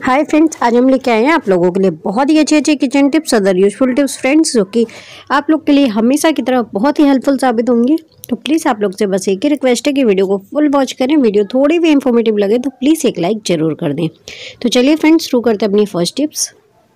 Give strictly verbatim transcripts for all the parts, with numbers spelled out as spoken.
Hi friends, आज हम लेके आए हैं आप लोगों के लिए बहुत ही अच्छे अच्छे kitchen tips, other useful tips friends, जो कि आप लोग के लिए हमेशा की तरह बहुत ही हेल्पफुल साबित होंगे। तो प्लीज़ आप लोग से बस एक ही रिक्वेस्ट है कि वीडियो को फुल वॉच करें। वीडियो थोड़ी भी इंफॉर्मेटिव लगे तो प्लीज़ एक लाइक जरूर कर दें। तो चलिए फ्रेंड्स, शुरू करते हैं अपनी फर्स्ट टिप्स।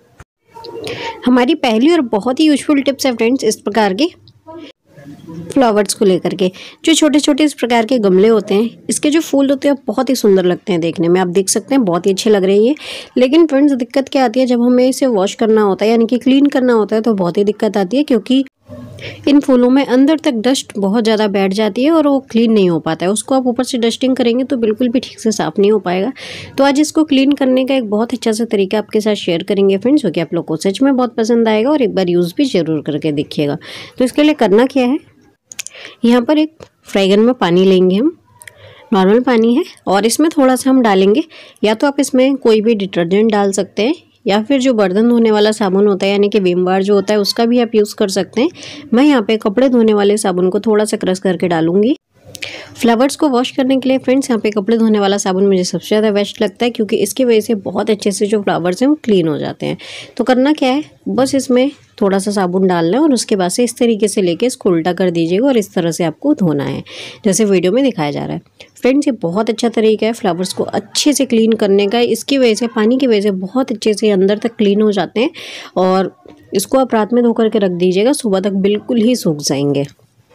हमारी पहली और बहुत ही यूजफुल टिप्स है फ्रेंड्स इस प्रकार के फ्लावर्स को लेकर के। जो छोटे छोटे इस प्रकार के गमले होते हैं, इसके जो फूल होते हैं बहुत ही सुंदर लगते हैं देखने में। आप देख सकते हैं बहुत ही अच्छे लग रहे हैं ये। लेकिन फ्रेंड्स, दिक्कत क्या आती है जब हमें इसे वॉश करना होता है, यानी कि क्लीन करना होता है, तो बहुत ही दिक्कत आती है, क्योंकि इन फूलों में अंदर तक डस्ट बहुत ज़्यादा बैठ जाती है और वो क्लीन नहीं हो पाता है। उसको आप ऊपर से डस्टिंग करेंगे तो बिल्कुल भी ठीक से साफ़ नहीं हो पाएगा। तो आज इसको क्लीन करने का एक बहुत अच्छा सा तरीका आपके साथ शेयर करेंगे फ्रेंड्स, जो कि आप लोग को सच में बहुत पसंद आएगा और एक बार यूज़ भी ज़रूर करके देखिएगा। तो इसके लिए करना क्या है, यहाँ पर एक फ्राई गन में पानी लेंगे, हम नॉर्मल पानी है, और इसमें थोड़ा सा हम डालेंगे, या तो आप इसमें कोई भी डिटर्जेंट डाल सकते हैं, या फिर जो बर्तन धोने वाला साबुन होता है यानी कि विम बार जो होता है उसका भी आप यूज़ कर सकते हैं। मैं यहाँ पे कपड़े धोने वाले साबुन को थोड़ा सा क्रश करके डालूंगी। फ्लावर्स को वॉश करने के लिए फ्रेंड्स यहाँ पे कपड़े धोने वाला साबुन मुझे सबसे ज़्यादा बेस्ट लगता है, क्योंकि इसकी वजह से बहुत अच्छे से जो फ्लावर्स हैं वो क्लीन हो जाते हैं। तो करना क्या है, बस इसमें थोड़ा सा साबुन डालना है और उसके बाद से इस तरीके से लेके इसको उल्टा कर दीजिएगा और इस तरह से आपको धोना है, जैसे वीडियो में दिखाया जा रहा है। फ्रेंड्स, ये बहुत अच्छा तरीका है फ्लावर्स को अच्छे से क्लीन करने का। इसकी वजह से, पानी की वजह से बहुत अच्छे से अंदर तक क्लीन हो जाते हैं, और इसको आप रात में धो करके रख दीजिएगा, सुबह तक बिल्कुल ही सूख जाएंगे।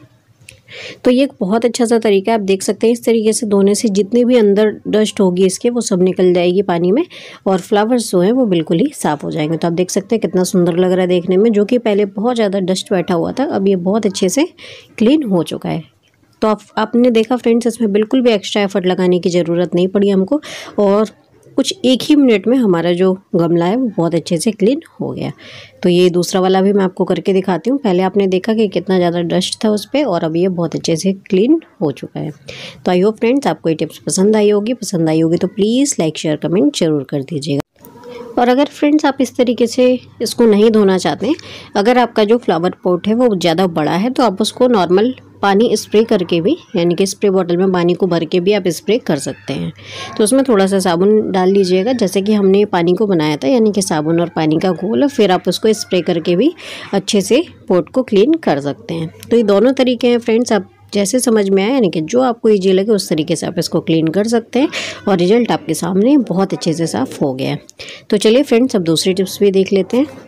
तो ये एक बहुत अच्छा सा तरीका है। आप देख सकते हैं इस तरीके से धोने से जितनी भी अंदर डस्ट होगी इसके, वो सब निकल जाएगी पानी में, और फ्लावर्स जो हैं वो बिल्कुल ही साफ़ हो जाएंगे। तो आप देख सकते हैं कितना सुंदर लग रहा है देखने में, जो कि पहले बहुत ज़्यादा डस्ट बैठा हुआ था, अब ये बहुत अच्छे से क्लीन हो चुका है। तो आप आपने देखा फ्रेंड्स, इसमें बिल्कुल भी एक्स्ट्रा एफर्ट लगाने की ज़रूरत नहीं पड़ी हमको, और कुछ एक ही मिनट में हमारा जो गमला है वो बहुत अच्छे से क्लीन हो गया। तो ये दूसरा वाला भी मैं आपको करके दिखाती हूँ। पहले आपने देखा कि कितना ज़्यादा डस्ट था उस पर, और अब ये बहुत अच्छे से क्लीन हो चुका है। तो आई होप फ्रेंड्स आपको ये टिप्स पसंद आई होगी। पसंद आई होगी तो प्लीज़ लाइक शेयर कमेंट जरूर कर दीजिएगा। और अगर फ्रेंड्स आप इस तरीके से इसको नहीं धोना चाहते हैं, अगर आपका जो फ्लावर पॉट है वो ज़्यादा बड़ा है, तो आप उसको नॉर्मल पानी स्प्रे करके भी, यानी कि स्प्रे बॉटल में पानी को भर के भी आप स्प्रे कर सकते हैं। तो उसमें थोड़ा सा साबुन डाल लीजिएगा, जैसे कि हमने पानी को बनाया था, यानी कि साबुन और पानी का घोल, फिर आप उसको स्प्रे करके भी अच्छे से पॉट को क्लीन कर सकते हैं। तो ये दोनों तरीके हैं फ्रेंड्स, आप जैसे समझ में आए, यानी कि जो आपको ईजी लगे उस तरीके से आप इसको क्लीन कर सकते हैं, और रिजल्ट आपके सामने बहुत अच्छे से साफ़ हो गया है। तो चलिए फ्रेंड्स, अब दूसरी टिप्स भी देख लेते हैं।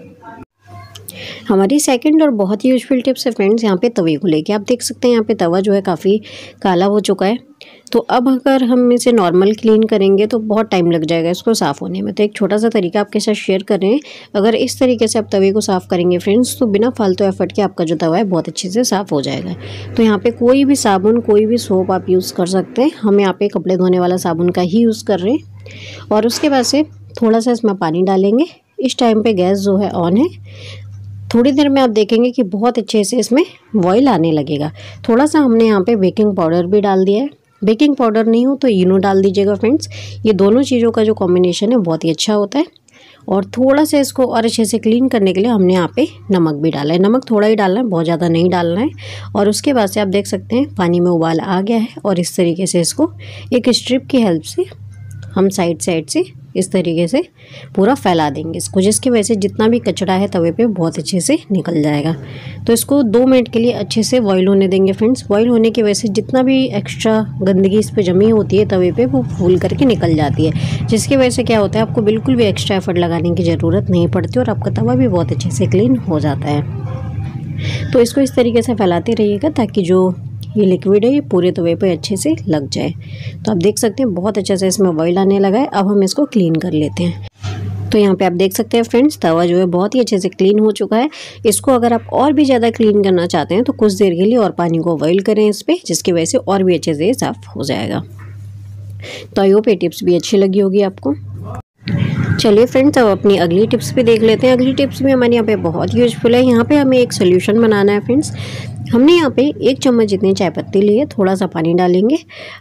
हमारी सेकंड और बहुत ही यूजफुल टिप्स है फ्रेंड्स यहाँ पे तवे को लेके। आप देख सकते हैं यहाँ पे तवा जो है काफ़ी काला हो चुका है। तो अब अगर हम इसे नॉर्मल क्लीन करेंगे तो बहुत टाइम लग जाएगा इसको साफ़ होने में। तो एक छोटा सा तरीका आपके साथ शेयर कर रहे हैं। अगर इस तरीके से आप तवे को साफ़ करेंगे फ्रेंड्स, तो बिना फालतू एफर्ट के आपका जो तवा है बहुत अच्छे से साफ़ हो जाएगा। तो यहाँ पे कोई भी साबुन, कोई भी सोप आप यूज़ कर सकते हैं। हम यहाँ पे कपड़े धोने वाला साबुन का ही यूज़ कर रहे हैं, और उसके बाद से थोड़ा सा इसमें पानी डालेंगे। इस टाइम पे गैस जो है ऑन है। थोड़ी देर में आप देखेंगे कि बहुत अच्छे से इसमें बॉयल आने लगेगा। थोड़ा सा हमने यहाँ पे बेकिंग पाउडर भी डाल दिया है। बेकिंग पाउडर नहीं हो तो इनो डाल दीजिएगा फ्रेंड्स। ये दोनों चीज़ों का जो कॉम्बिनेशन है बहुत ही अच्छा होता है। और थोड़ा सा इसको और अच्छे से क्लीन करने के लिए हमने यहाँ पे नमक भी डाला है। नमक थोड़ा ही डालना है, बहुत ज़्यादा नहीं डालना है। और उसके बाद से आप देख सकते हैं पानी में उबाल आ गया है, और इस तरीके से इसको एक स्ट्रिप की हेल्प से हम साइड साइड से इस तरीके से पूरा फैला देंगे इसको, जिसकी वजह से जितना भी कचरा है तवे पे बहुत अच्छे से निकल जाएगा। तो इसको दो मिनट के लिए अच्छे से बॉईल होने देंगे फ्रेंड्स। बॉईल होने की वजह से जितना भी एक्स्ट्रा गंदगी इस पे जमी होती है तवे पे, वो फूल करके निकल जाती है, जिसकी वजह से क्या होता है, आपको बिल्कुल भी एक्स्ट्रा एफर्ट लगाने की ज़रूरत नहीं पड़ती, और आपका तवा भी बहुत अच्छे से क्लीन हो जाता है। तो इसको इस तरीके से फैलाते रहिएगा ताकि जो ये लिक्विड है ये पूरे तवे पे अच्छे से लग जाए। तो आप देख सकते हैं बहुत अच्छे से इसमें बॉईल आने लगा है। अब हम इसको क्लीन कर लेते हैं। तो यहाँ पे आप देख सकते हैं फ्रेंड्स, तवा जो है बहुत ही अच्छे से क्लीन हो चुका है। इसको अगर आप और भी ज़्यादा क्लीन करना चाहते हैं तो कुछ देर के लिए और पानी को बॉईल करें इस पर, जिसकी वजह से और भी अच्छे से साफ़ हो जाएगा। तो आई होप ये टिप्स भी अच्छी लगी होगी आपको। चलिए फ्रेंड्स, अब अपनी अगली टिप्स भी देख लेते हैं। अगली टिप्स भी हमारे यहाँ पे बहुत यूजफुल है। यहाँ पे हमें एक सोल्यूशन बनाना है फ्रेंड्स। हमने यहाँ पे एक चम्मच जितनी चाय पत्ती ली है, थोड़ा सा पानी डालेंगे।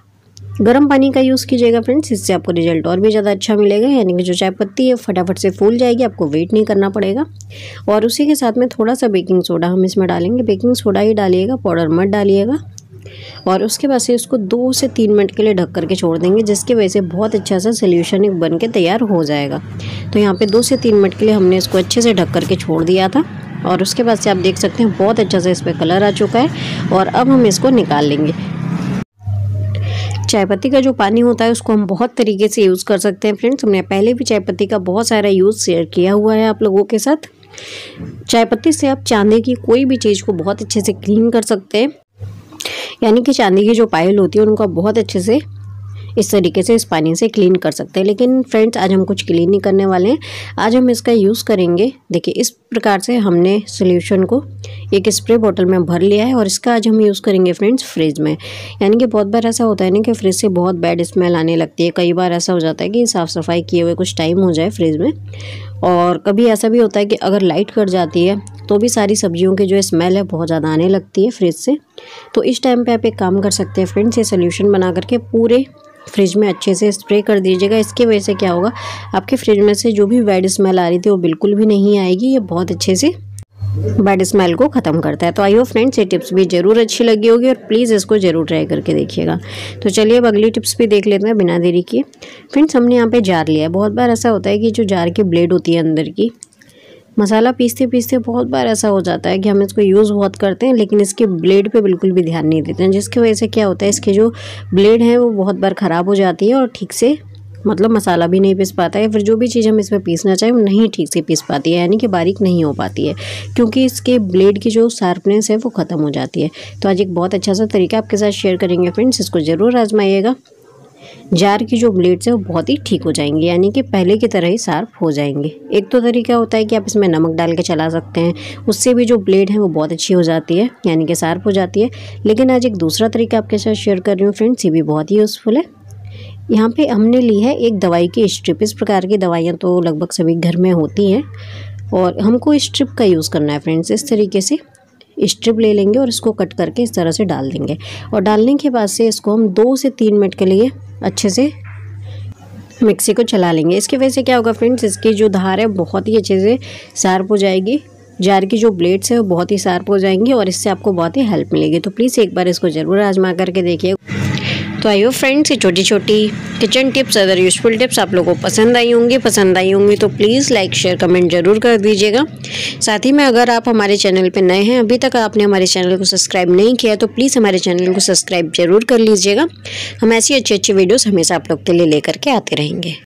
गर्म पानी का यूज़ कीजिएगा फ्रेंड्स, इससे आपको रिजल्ट और भी ज़्यादा अच्छा मिलेगा, यानी कि जो चाय पत्ती है फटाफट से फूल जाएगी, आपको वेट नहीं करना पड़ेगा। और उसी के साथ में थोड़ा सा बेकिंग सोडा हम इसमें डालेंगे। बेकिंग सोडा ही डालिएगा, पाउडर मत डालिएगा। और उसके बाद से इसको दो से तीन मिनट के लिए ढक करके छोड़ देंगे, जिसकी वजह से बहुत अच्छा सा सोल्यूशन एक बन के तैयार हो जाएगा। तो यहाँ पे दो से तीन मिनट के लिए हमने इसको अच्छे से ढक करके छोड़ दिया था और उसके बाद से आप देख सकते हैं बहुत अच्छा से इस पर कलर आ चुका है। और अब हम इसको निकाल लेंगे। चाय पत्ती का जो पानी होता है उसको हम बहुत तरीके से यूज़ कर सकते हैं फ्रेंड्स। हमने पहले भी चाय पत्ती का बहुत सारा यूज़ शेयर किया हुआ है आप लोगों के साथ। चाय पत्ती से आप चांदी की कोई भी चीज़ को बहुत अच्छे से क्लीन कर सकते हैं, यानी कि चांदी की जो पायल होती है उनको आप बहुत अच्छे से इस तरीके से इस पानी से क्लीन कर सकते हैं। लेकिन फ्रेंड्स आज हम कुछ क्लीन नहीं करने वाले हैं, आज हम इसका यूज़ करेंगे। देखिए इस प्रकार से हमने सोल्यूशन को एक स्प्रे बोतल में भर लिया है और इसका आज हम यूज़ करेंगे फ्रेंड्स फ्रिज में। यानी कि बहुत बार ऐसा होता है ना कि फ्रिज से बहुत बैड स्मेल आने लगती है। कई बार ऐसा हो जाता है कि साफ़ सफाई किए हुए कुछ टाइम हो जाए फ्रिज में, और कभी ऐसा भी होता है कि अगर लाइट कट जाती है तो भी सारी सब्जियों की जो स्मेल है बहुत ज़्यादा आने लगती है फ्रिज से। तो इस टाइम पे आप एक काम कर सकते हैं फ्रेंड्स, ये सोल्यूशन बना करके पूरे फ्रिज में अच्छे से स्प्रे कर दीजिएगा। इसकी वजह से क्या होगा, आपके फ्रिज में से जो भी बैड स्मेल आ रही थी वो बिल्कुल भी नहीं आएगी। ये बहुत अच्छे से बैड स्मेल को ख़त्म करता है। तो आई होप फ्रेंड्स ये टिप्स भी ज़रूर अच्छी लगी होगी और प्लीज़ इसको ज़रूर ट्राई करके देखिएगा। तो चलिए अब अगली टिप्स भी देख लेते हैं बिना देरी किए। फ्रेंड्स हमने यहाँ पे जार लिया है। बहुत बार ऐसा होता है कि जो जार की ब्लेड होती है अंदर की, मसाला पीसते पीसते बहुत बार ऐसा हो जाता है कि हम इसको यूज़ बहुत करते हैं लेकिन इसके ब्लेड पे बिल्कुल भी ध्यान नहीं देते हैं, जिसकी वजह से क्या होता है इसके जो ब्लेड है वो बहुत बार ख़राब हो जाती है और ठीक से मतलब मसाला भी नहीं पीस पाता है। फिर जो भी चीज़ हम इसमें पीसना चाहें वो नहीं ठीक से पीस पाती है, यानी कि बारीक नहीं हो पाती है, क्योंकि इसके ब्लेड की जो शार्पनेस है वो ख़त्म हो जाती है। तो आज एक बहुत अच्छा सा तरीका आपके साथ शेयर करेंगे फ्रेंड्स, इसको ज़रूर आजमाइएगा। जार की जो ब्लेड्स है वो बहुत ही ठीक हो जाएंगे, यानी कि पहले की तरह ही शार्प हो जाएंगे। एक तो तरीका होता है कि आप इसमें नमक डाल के चला सकते हैं, उससे भी जो ब्लेड है वो बहुत अच्छी हो जाती है, यानी कि शार्प हो जाती है। लेकिन आज एक दूसरा तरीका आपके साथ शेयर कर रही हूँ फ्रेंड्स, ये भी बहुत ही यूज़फुल है। यहाँ पे हमने ली है एक दवाई की स्ट्रिप। इस प्रकार की दवाइयाँ तो लगभग सभी घर में होती हैं और हमको स्ट्रिप का यूज़ करना है फ्रेंड्स। इस तरीके से स्ट्रिप ले लेंगे और इसको कट करके इस तरह से डाल देंगे और डालने के बाद से इसको हम दो से तीन मिनट के लिए अच्छे से मिक्सी को चला लेंगे। इसकी वजह से क्या होगा फ्रेंड्स, इसकी जो धार है बहुत ही अच्छे से शार्प हो जाएगी। जार की जो ब्लेड्स है वो बहुत ही शार्प हो जाएंगी और इससे आपको बहुत ही हेल्प मिलेगी। तो प्लीज़ एक बार इसको ज़रूर आजमा करके देखिए। तो आई होप फ्रेंड्स ये छोटी छोटी kitchen tips, other useful tips आप लोगों को पसंद आई होंगी। पसंद आई होंगी तो प्लीज़ लाइक शेयर कमेंट जरूर कर दीजिएगा। साथ ही में अगर आप हमारे चैनल पे नए हैं, अभी तक आपने हमारे चैनल को सब्सक्राइब नहीं किया तो प्लीज़ हमारे चैनल को सब्सक्राइब जरूर कर लीजिएगा। हम ऐसी अच्छी अच्छी वीडियोज़ हमेशा आप लोग के लिए लेकर के आते रहेंगे।